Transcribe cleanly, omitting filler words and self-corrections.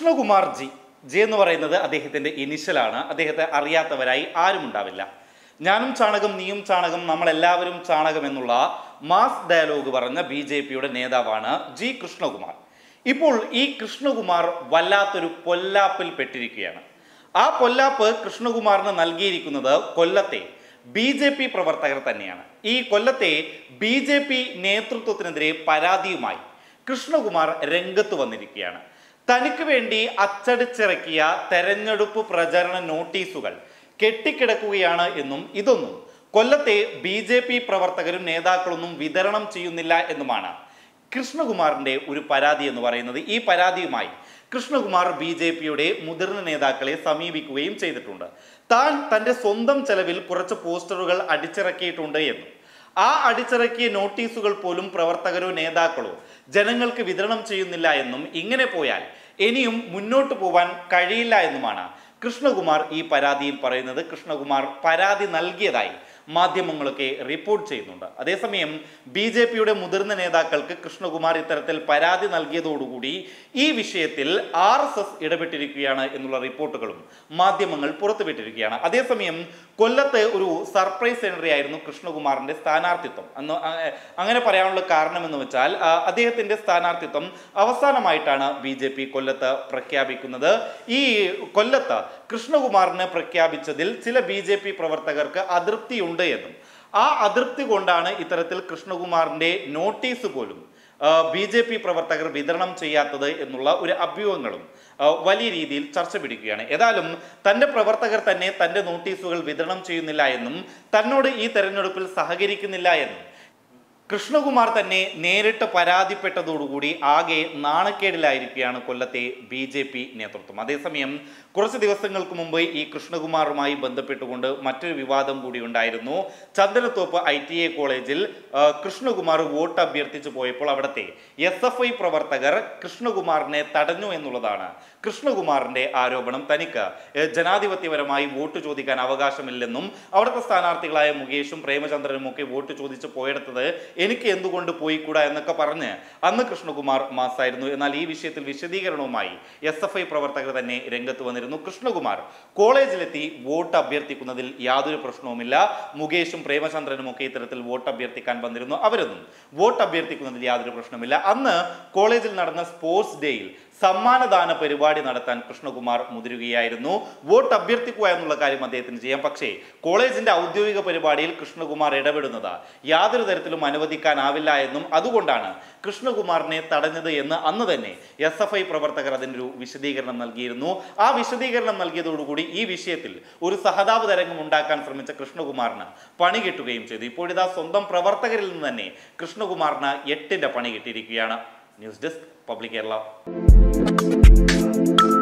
Krishnakumar G എന്ന് പറയുന്നത് അദ്ദേഹത്തിൻ്റെ ഇനിഷ്യലാണ്. അദ്ദേഹത്തെ അറിയാത്തവരായി ആരും ഉണ്ടാവില്ല. ഞാനും ചാണകം നീയും ചാണകം നമ്മളെല്ലാവരും ചാണകം എന്നുള്ള മാസ് ഡയലോഗ് പറഞ്ഞ BJPയുടെ നേതാവാണ് ജി കൃഷ്ണകുമാർ. ഇപ്പോൾ ഈ കൃഷ്ണകുമാർ വല്ലാത്തൊരു പൊല്ലാപ്പിൽ പെട്ടിരിക്കുകയാണ്. ആ പൊല്ലാപ്പ് കൃഷ്ണകുമാറിന് നൽകിയിരിക്കുന്നത് കൊല്ലത്തെ BJP പ്രവർത്തകർ തന്നെയാണ്. ഈ കൊല്ലത്തെ BJP നേതൃത്വത്തിനെതിരെ പരാതിയുമായി കൃഷ്ണകുമാർ രംഗത്ത് വന്നിരിക്കുകയാണ്. തനിക്ക് വേണ്ടി അച്ചടിച്ചിറക്കിയ തെരഞ്ഞെടുപ്പ് പ്രചരണ നോട്ടീസുകൾ കെട്ടിക്കിടക്കുകയാണ് എന്നും ഇതൊന്നും കൊല്ലത്തെ BJP പ്രവർത്തകരും നേതാക്കളൊന്നും വിതരണം ചെയ്യുന്നില്ല എന്നുമാണ് കൃഷ്ണകുമാറിൻ്റെ ഒരു പരാതി എന്ന് പറയുന്നത്. ഈ പരാതിയുമായി കൃഷ്ണകുമാർ BJPയുടെ മുതിർന്ന നേതാക്കളെ സമീപിക്കുകയും ചെയ്തിട്ടുണ്ട്. താൻ തൻ്റെ സ്വന്തം ചെലവിൽ കുറച്ച് പോസ്റ്ററുകൾ അടിച്ചിറക്കിയിട്ടുണ്ട് എന്നും ആ അടിച്ചിറക്കിയ നോട്ടീസുകൾ പോലും പ്രവർത്തകരോ നേതാക്കളോ ജനങ്ങൾക്ക് വിതരണം ചെയ്യുന്നില്ല എന്നും ഇങ്ങനെ പോയാൽ ഇനിയും മുന്നോട്ട് പോവാൻ കഴിയില്ല എന്നുമാണ് കൃഷ്ണകുമാർ ഈ പരാതിയിൽ പറയുന്നത്. കൃഷ്ണകുമാർ പരാതി നൽകിയതായി മാധ്യമങ്ങളൊക്കെ റിപ്പോർട്ട് ചെയ്യുന്നുണ്ട്. അതേസമയം BJPയുടെ മുതിർന്ന നേതാക്കൾക്ക് കൃഷ്ണകുമാർ ഇത്തരത്തിൽ പരാതി നൽകിയതോടുകൂടി ഈ വിഷയത്തിൽ RSS ഇടപെട്ടിരിക്കുകയാണ് എന്നുള്ള റിപ്പോർട്ടുകളും മാധ്യമങ്ങൾ പുറത്തുവിട്ടിരിക്കുകയാണ്. അതേസമയം കൊല്ലത്ത് ഒരു സർപ്രൈസ് എൻട്രി ആയിരുന്നു കൃഷ്ണകുമാറിന്റെ സ്ഥാനാർത്ഥിത്വം. അങ്ങനെ പറയാനുള്ള കാരണം എന്ന് വെച്ചാൽ അദ്ദേഹത്തിന്റെ സ്ഥാനാർത്ഥിത്വം അവസാനമായിട്ടാണ് BJP കൊല്ലത്ത് പ്രഖ്യാപിക്കുന്നത്. ഈ കൊല്ലത്ത് കൃഷ്ണകുമാറിനെ പ്രഖ്യാപിച്ചതിൽ ചില BJP പ്രവർത്തകർക്ക് അതൃപ്തിയുണ്ട് എന്നും ആ അതൃപ്തി കൊണ്ടാണ് ഇത്തരത്തിൽ കൃഷ്ണകുമാറിന്റെ നോട്ടീസ് പോലും BJP പ്രവർത്തകർ വിതരണം ചെയ്യാത്തത് എന്നുള്ള ഒരു അഭ്യൂഹങ്ങളും വലിയ രീതിയിൽ ചർച്ച പിടിക്കുകയാണ്. ഏതായാലും തൻ്റെ പ്രവർത്തകർ തന്നെ തൻ്റെ നോട്ടീസുകൾ വിതരണം ചെയ്യുന്നില്ല എന്നും തന്നോട് ഈ തെരഞ്ഞെടുപ്പിൽ സഹകരിക്കുന്നില്ല എന്നും കൃഷ്ണകുമാർ തന്നെ നേരിട്ട് പരാതിപ്പെട്ടതോടുകൂടി ആകെ നാണക്കേടിലായിരിക്കുകയാണ് കൊല്ലത്തെ BJP നേതൃത്വം. അതേസമയം കുറച്ച് ദിവസങ്ങൾക്ക് മുമ്പ് ഈ കൃഷ്ണകുമാറുമായി ബന്ധപ്പെട്ടുകൊണ്ട് മറ്റൊരു വിവാദം കൂടി ഉണ്ടായിരുന്നു. ചന്ദനത്തോപ്പ് ITI കോളേജിൽ കൃഷ്ണകുമാർ വോട്ട് അഭ്യർത്ഥിച്ചു പോയപ്പോൾ അവിടുത്തെ SFI പ്രവർത്തകർ കൃഷ്ണകുമാറിനെ തടഞ്ഞു എന്നുള്ളതാണ് കൃഷ്ണകുമാറിന്റെ ആരോപണം. തനിക്ക് ജനാധിപത്യപരമായി വോട്ട് ചോദിക്കാൻ അവകാശമില്ലെന്നും അവിടുത്തെ സ്ഥാനാർത്ഥികളായ മുകേഷും പ്രേമചന്ദ്രനും ഒക്കെ വോട്ട് ചോദിച്ച് പോയെടുത്തത് എനിക്ക് എന്തുകൊണ്ട് പോയിക്കൂടാ എന്നൊക്കെ പറഞ്ഞ് അന്ന് കൃഷ്ണകുമാർ മാസായിരുന്നു. എന്നാൽ ഈ വിഷയത്തിൽ വിശദീകരണവുമായി SFI പ്രവർത്തകർ തന്നെ രംഗത്ത് വന്നിരുന്നു. കൃഷ്ണകുമാർ കോളേജിലെത്തി വോട്ട് അഭ്യർത്ഥിക്കുന്നതിൽ യാതൊരു പ്രശ്നവുമില്ല. മുകേഷും പ്രേമചന്ദ്രനും ഒക്കെ ഇത്തരത്തിൽ വോട്ട് അഭ്യർത്ഥിക്കാൻ വന്നിരുന്നു. അവരൊന്നും വോട്ട് അഭ്യർത്ഥിക്കുന്നതിൽ യാതൊരു പ്രശ്നമില്ല. അന്ന് കോളേജിൽ നടന്ന സ്പോർട്സ് ഡേയിൽ സമ്മാനദാന പരിപാടി നടത്താൻ കൃഷ്ണകുമാർ മുതിരുകയായിരുന്നു. വോട്ട് അഭ്യർത്ഥിക്കുക എന്നുള്ള കാര്യം അദ്ദേഹത്തിന് ചെയ്യാം. പക്ഷേ കോളേജിന്റെ ഔദ്യോഗിക പരിപാടിയിൽ കൃഷ്ണകുമാർ ഇടപെടുന്നത് യാതൊരു തരത്തിലും അനുവദിക്കാനാവില്ല എന്നും അതുകൊണ്ടാണ് കൃഷ്ണകുമാറിനെ തടഞ്ഞത് എന്ന് അന്ന് തന്നെ SFI പ്രവർത്തകർ അതിനൊരു വിശദീകരണം നൽകിയിരുന്നു. ആ വിശദീകരണം നൽകിയതോടുകൂടി ഈ വിഷയത്തിൽ ഒരു സഹതാപ തരംഗം ഉണ്ടാക്കാൻ ശ്രമിച്ച കൃഷ്ണകുമാറിന് പണി കിട്ടുകയും ചെയ്തു. ഇപ്പോഴിതാ സ്വന്തം പ്രവർത്തകരിൽ നിന്ന് തന്നെ കൃഷ്ണകുമാറിന് 8ന്റെ പണി കിട്ടിയിരിക്കുകയാണ്. News desk public Kerala.